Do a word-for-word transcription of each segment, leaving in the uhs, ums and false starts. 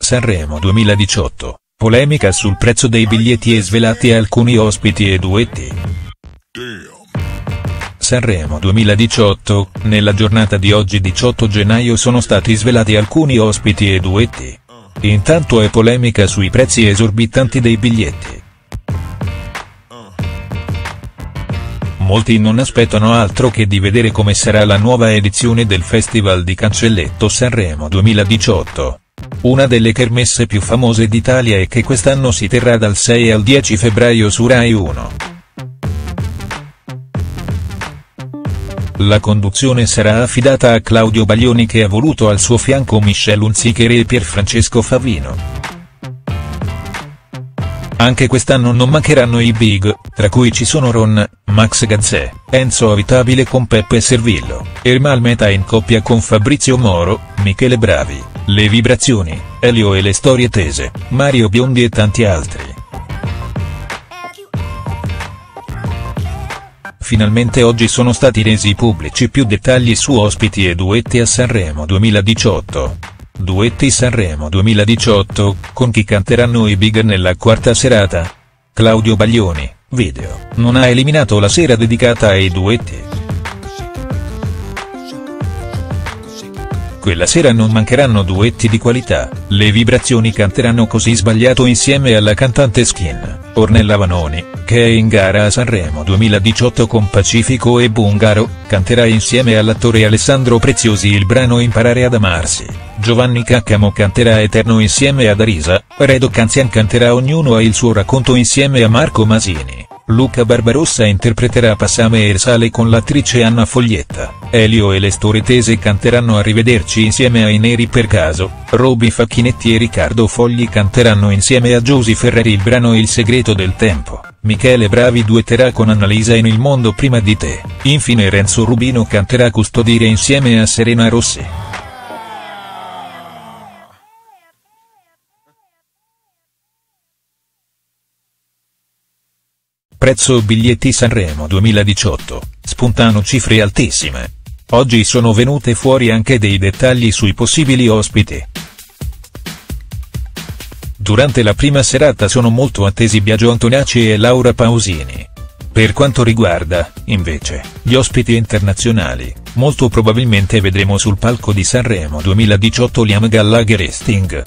Sanremo duemiladiciotto, polemica sul prezzo dei biglietti e svelati alcuni ospiti e duetti. Sanremo duemiladiciotto, nella giornata di oggi diciotto gennaio sono stati svelati alcuni ospiti e duetti. Intanto è polemica sui prezzi esorbitanti dei biglietti. Molti non aspettano altro che di vedere come sarà la nuova edizione del Festival di Cancelletto Sanremo duemiladiciotto. Una delle kermesse più famose d'Italia e che quest'anno si terrà dal sei al dieci febbraio su Rai uno. La conduzione sarà affidata a Claudio Baglioni, che ha voluto al suo fianco Michelle Hunziker e Pierfrancesco Favino. Anche quest'anno non mancheranno i big, tra cui ci sono Ron, Max Gazzè, Enzo Avitabile con Peppe Servillo, Ermal Meta in coppia con Fabrizio Moro, Michele Bravi, Le Vibrazioni, Elio e le Storie Tese, Mario Biondi e tanti altri. Finalmente oggi sono stati resi pubblici più dettagli su ospiti e duetti a Sanremo duemiladiciotto. Duetti Sanremo duemiladiciotto, con chi canteranno i big nella quarta serata? Claudio Baglioni, video, non ha eliminato la sera dedicata ai duetti. Quella sera non mancheranno duetti di qualità, Le Vibrazioni canteranno Così Sbagliato insieme alla cantante Skin, Ornella Vanoni, che è in gara a Sanremo duemiladiciotto con Pacifico e Bungaro, canterà insieme all'attore Alessandro Preziosi il brano Imparare ad amarsi, Giovanni Caccamo canterà Eterno insieme ad Arisa, Redo Canzian canterà Ognuno ha il suo racconto insieme a Marco Masini. Luca Barbarossa interpreterà Passame e Sale con l'attrice Anna Foglietta, Elio e le Storie Tese canteranno Arrivederci insieme ai Neri per caso, Roby Facchinetti e Riccardo Fogli canteranno insieme a Giusy Ferreri il brano Il segreto del tempo, Michele Bravi duetterà con Annalisa in Il mondo prima di te, infine Renzo Rubino canterà Custodire insieme a Serena Rossi. Prezzo biglietti Sanremo duemiladiciotto, spuntano cifre altissime. Oggi sono venute fuori anche dei dettagli sui possibili ospiti. Durante la prima serata sono molto attesi Biagio Antonacci e Laura Pausini. Per quanto riguarda, invece, gli ospiti internazionali, molto probabilmente vedremo sul palco di Sanremo duemiladiciotto Liam Gallagher e Sting.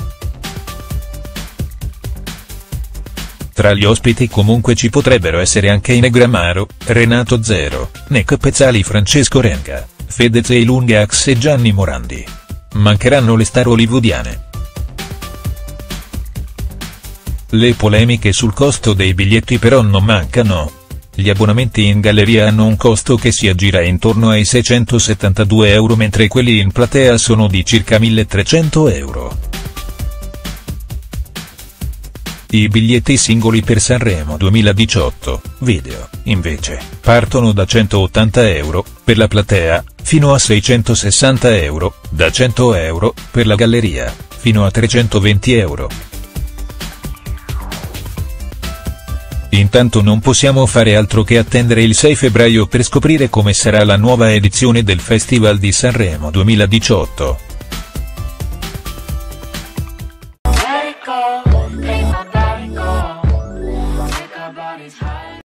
Tra gli ospiti comunque ci potrebbero essere anche Inegramaro, Renato Zero, Nick Pezzali, Francesco Renga, Fedez e Lungax e Gianni Morandi. Mancheranno le star hollywoodiane. Le polemiche sul costo dei biglietti però non mancano. Gli abbonamenti in galleria hanno un costo che si aggira intorno ai seicentosettantadue euro mentre quelli in platea sono di circa milletrecento euro. I biglietti singoli per Sanremo duemiladiciotto, video, invece, partono da centottanta euro, per la platea, fino a seicentosessanta euro, da cento euro, per la galleria, fino a trecentoventi euro. Intanto non possiamo fare altro che attendere il sei febbraio per scoprire come sarà la nuova edizione del Festival di Sanremo duemiladiciotto.